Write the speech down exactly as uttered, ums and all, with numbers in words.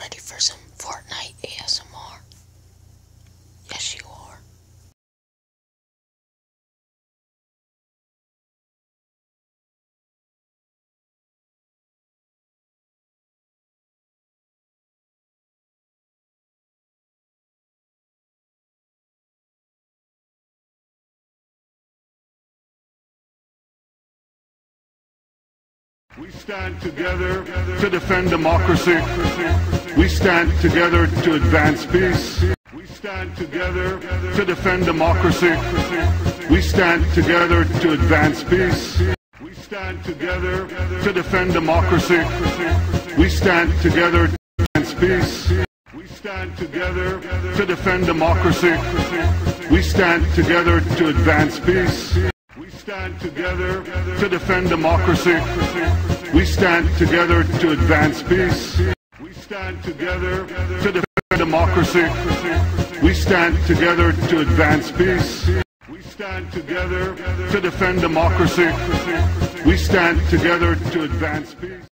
ready for some Fortnite A S M R? Yes, you are. We stand together to defend democracy. We stand together to advance peace. We stand together to defend democracy. We stand together to advance peace. We stand together to defend democracy. We stand together to advance peace. We stand together to defend democracy. We stand together to advance peace. We stand together to defend democracy. We stand together to advance peace. We stand together to defend democracy. We stand together to advance peace. We stand together to defend democracy. We stand together to advance peace.